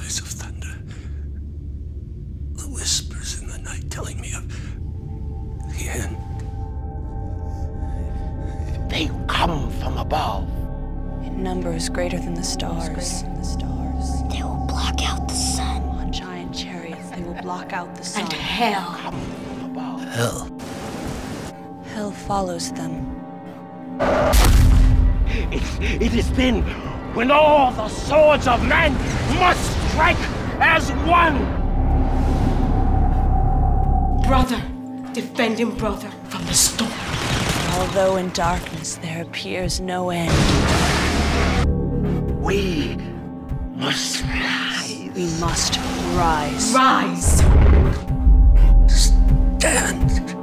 noise of thunder. The whispers in the night telling me of the end. They come from above. In numbers greater than the stars. They will block out the sun. On giant chariots, they will block out the sun. And hell. Come from above. Hell. Hell follows them. It is then when all the swords of men must strike as one. Brother, defend him, brother, from the storm. Although in darkness there appears no end. We must rise. We must rise. Rise! Stand.